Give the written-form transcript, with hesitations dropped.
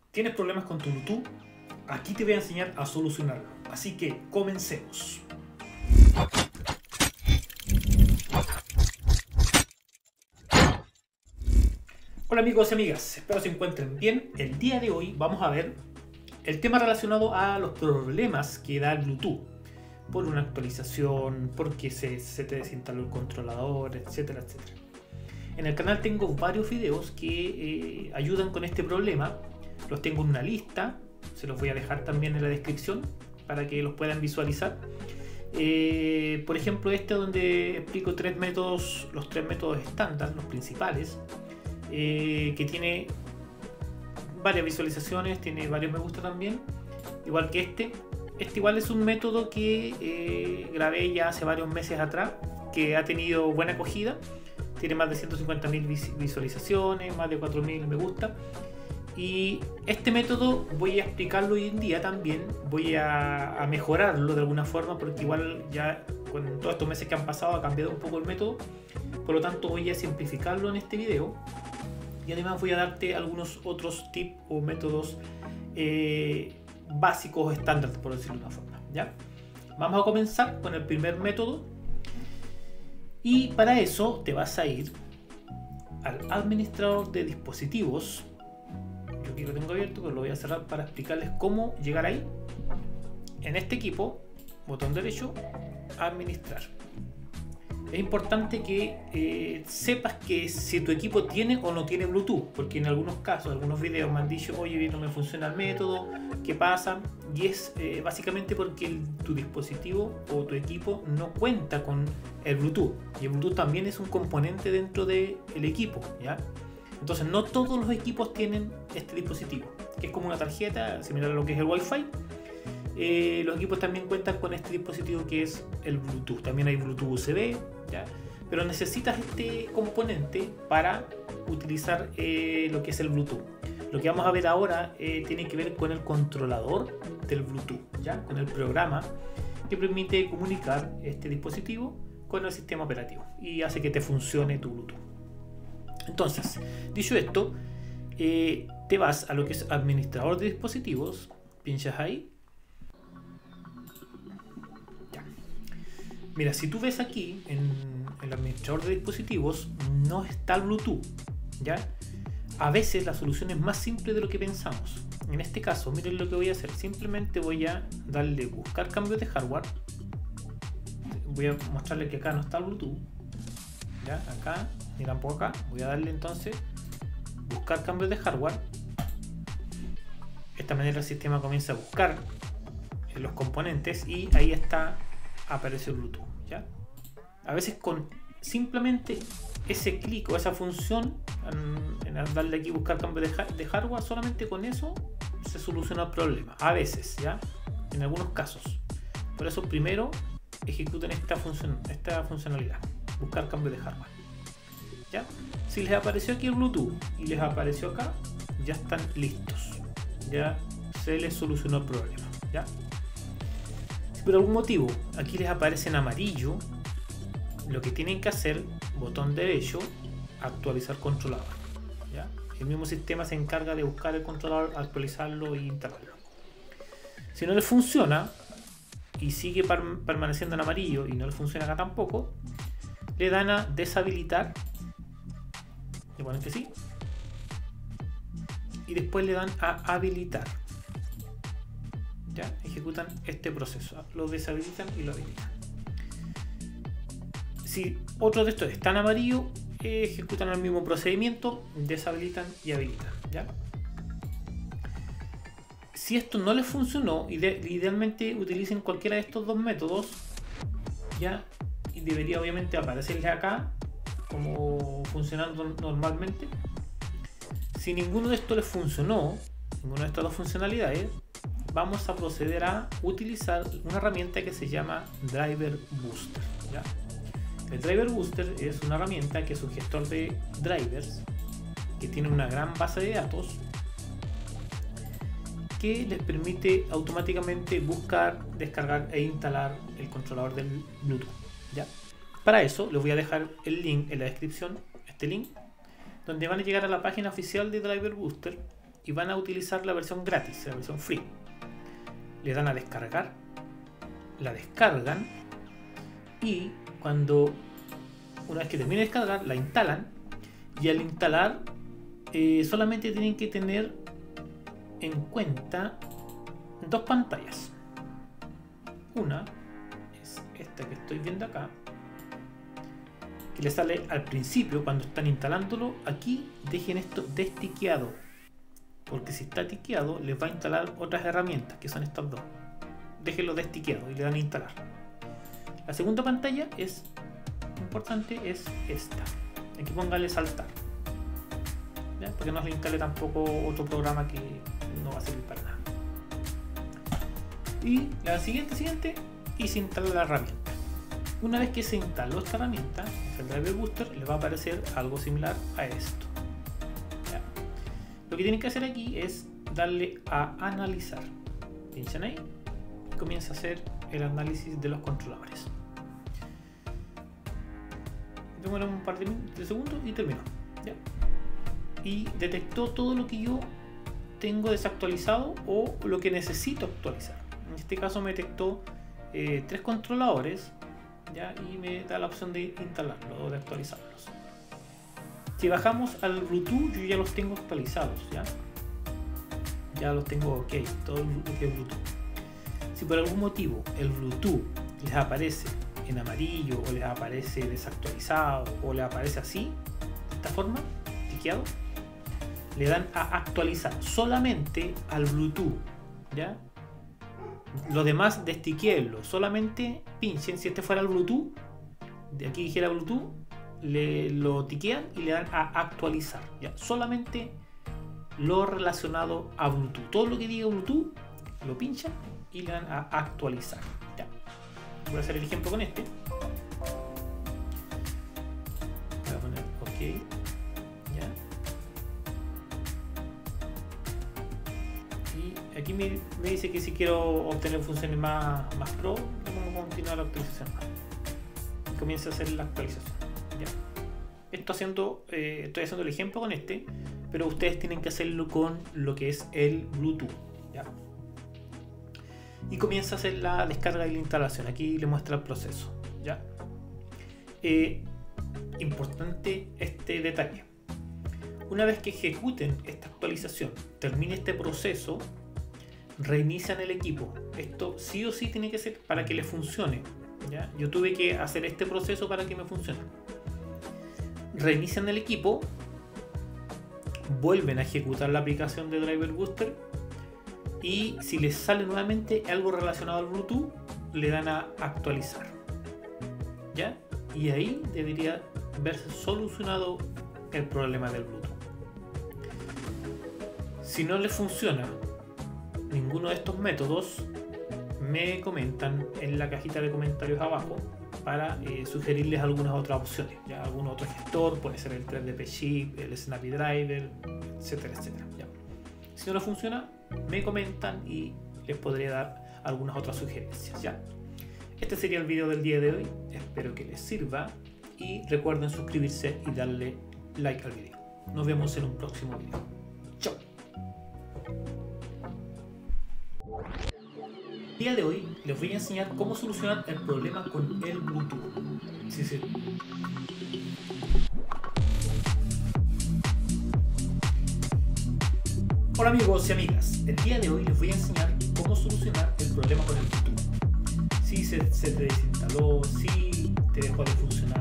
¿Tienes problemas con tu Bluetooth? Aquí te voy a enseñar a solucionarlo. Así que comencemos. Hola amigos y amigas, espero se encuentren bien. El día de hoy vamos a ver el tema relacionado a los problemas que da el Bluetooth por una actualización, porque se te desinstaló el controlador, etcétera, etcétera. En el canal tengo varios videos que ayudan con este problema. Los tengo en una lista, se los voy a dejar también en la descripción para que los puedan visualizar. Por ejemplo, este donde explico los tres métodos estándar, los principales, que tiene varias visualizaciones, tiene varios me gusta también, igual que este. Este igual es un método que grabé ya hace varios meses atrás, que ha tenido buena acogida. Tiene más de 150.000 visualizaciones, más de 4.000 me gusta. Y este método voy a explicarlo hoy en día también. Voy a mejorarlo de alguna forma, porque igual ya con todos estos meses que han pasado ha cambiado un poco el método. Por lo tanto voy a simplificarlo en este video. Y además voy a darte algunos otros tips o métodos básicos o estándar, por decirlo de una forma, ¿ya? Vamos a comenzar con el primer método. Y para eso te vas a ir al administrador de dispositivos. Yo aquí lo tengo abierto, pero lo voy a cerrar para explicarles cómo llegar ahí. En este equipo, botón derecho, administrar. Es importante que sepas que si tu equipo tiene o no tiene Bluetooth, porque en algunos casos, algunos videos me han dicho, oye, no me funciona el método, ¿qué pasa? Y es básicamente porque tu dispositivo o tu equipo no cuenta con el Bluetooth. Y el Bluetooth también es un componente dentro del equipo, ¿ya? Entonces no todos los equipos tienen este dispositivo, que es como una tarjeta, similar a lo que es el Wi-Fi. Los equipos también cuentan con este dispositivo que es el Bluetooth. También hay Bluetooth USB, ¿ya? Pero necesitas este componente para utilizar lo que es el Bluetooth. Lo que vamos a ver ahora tiene que ver con el controlador del Bluetooth, ¿ya? Con el programa que permite comunicar este dispositivo con el sistema operativo y hace que te funcione tu Bluetooth. Entonces, dicho esto, te vas a lo que es administrador de dispositivos, pinchas ahí. Mira, si tú ves aquí en el administrador de dispositivos no está el Bluetooth, ¿ya? A veces la solución es más simple de lo que pensamos. En este caso, miren lo que voy a hacer. Simplemente voy a darle buscar cambios de hardware. Voy a mostrarle que acá no está el Bluetooth, ¿ya? Acá, ni tampoco acá. Voy a darle entonces buscar cambios de hardware. De esta manera el sistema comienza a buscar los componentes y ahí está, aparece el Bluetooth, ¿ya? A veces con simplemente ese clic o esa función en darle aquí buscar cambio de hardware, solamente con eso se soluciona el problema. A veces, ¿ya? En algunos casos. Por eso primero ejecuten esta funcionalidad, buscar cambio de hardware, ¿ya? Si les apareció aquí el Bluetooth y les apareció acá, ya están listos, ya se les solucionó el problema, ¿ya? Por algún motivo aquí les aparece en amarillo, lo que tienen que hacer, botón derecho, actualizar controlador, ¿ya? El mismo sistema se encarga de buscar el controlador, actualizarlo e instalarlo. Si no les funciona y sigue permaneciendo en amarillo y no les funciona acá tampoco, le dan a deshabilitar, le ponen que sí, y después le dan a habilitar. ¿Ya? Ejecutan este proceso, lo deshabilitan y lo habilitan. Si otro de estos está en amarillo, ejecutan el mismo procedimiento, deshabilitan y habilitan, ¿ya? Si esto no les funcionó, idealmente utilicen cualquiera de estos dos métodos, ¿ya? Y debería obviamente aparecerles acá como funcionando normalmente. Si ninguno de estos les funcionó, ninguna de estas dos funcionalidades, vamos a proceder a utilizar una herramienta que se llama Driver Booster, ¿ya? El Driver Booster es una herramienta que es un gestor de drivers que tiene una gran base de datos que les permite automáticamente buscar, descargar e instalar el controlador del Bluetooth, ¿ya? Para eso les voy a dejar el link en la descripción, este link, donde van a llegar a la página oficial de Driver Booster y van a utilizar la versión gratis, la versión free. Le dan a descargar, la descargan y una vez que termine de descargar la instalan, y al instalar solamente tienen que tener en cuenta dos pantallas. Una es esta que estoy viendo acá, que les sale al principio cuando están instalándolo. Aquí dejen esto destiqueado, porque si está tiqueado les va a instalar otras herramientas, que son estas dos. Déjenlo destiqueado y le dan a instalar. La segunda pantalla es importante, es esta. Aquí póngale saltar, ¿ya? Porque no se le instale tampoco otro programa que no va a servir para nada. Y la siguiente y se instala la herramienta. Una vez que se instaló esta herramienta, el Driver Booster, le va a aparecer algo similar a esto, ¿ya? Lo que tienen que hacer aquí es darle a analizar. Pinchan ahí y comienza a hacer el análisis de los controladores. Demora un par de segundos y terminó, ¿ya? Y detectó todo lo que yo tengo desactualizado o lo que necesito actualizar. En este caso me detectó 3 controladores, ¿ya? Y me da la opción de instalarlos o de actualizarlos. Si bajamos al Bluetooth, yo ya los tengo actualizados, ya los tengo ok, todo lo que es Bluetooth. Si por algún motivo el Bluetooth les aparece en amarillo o les aparece desactualizado o les aparece así, de esta forma, tiqueado, le dan a actualizar solamente al Bluetooth, ¿ya? Lo demás destiquéenlo, solamente pinchen. Si este fuera el Bluetooth, de aquí dijera Bluetooth, lo tiquean y le dan a actualizar, ¿ya? Solamente lo relacionado a Bluetooth. Todo lo que diga Bluetooth lo pinchan y le dan a actualizar, ¿ya? Voy a hacer el ejemplo con este. Voy a poner OK, ¿ya? Y aquí me dice que si quiero obtener funciones más pro, vamos a continuar la actualización. Y comienza a hacer la actualización, ¿ya? Estoy haciendo el ejemplo con este, pero ustedes tienen que hacerlo con lo que es el Bluetooth, ¿ya? Y comienza a hacer la descarga y la instalación. Aquí le muestra el proceso, ¿ya? Importante este detalle. Una vez que ejecuten esta actualización, termine este proceso, reinician el equipo. Esto sí o sí tiene que ser para que les funcione, ¿ya? Yo tuve que hacer este proceso para que me funcione. Reinician el equipo, vuelven a ejecutar la aplicación de Driver Booster, y si les sale nuevamente algo relacionado al Bluetooth, le dan a actualizar, ¿ya? Y ahí debería verse solucionado el problema del Bluetooth. Si no les funciona ninguno de estos métodos, me comentan en la cajita de comentarios abajo para sugerirles algunas otras opciones, ¿ya? Algún otro gestor, puede ser el 3DP Chip, el Snappy Driver, etcétera, etcétera, ¿ya? Si no les funciona, me comentan y les podré dar algunas otras sugerencias, ¿ya? Este sería el video del día de hoy. Espero que les sirva y recuerden suscribirse y darle like al video. Nos vemos en un próximo video. Chao. El día de hoy les voy a enseñar cómo solucionar el problema con el Bluetooth. Sí. Hola amigos y amigas, el día de hoy les voy a enseñar cómo solucionar el problema con el Bluetooth. Si se te desinstaló, si te dejó de funcionar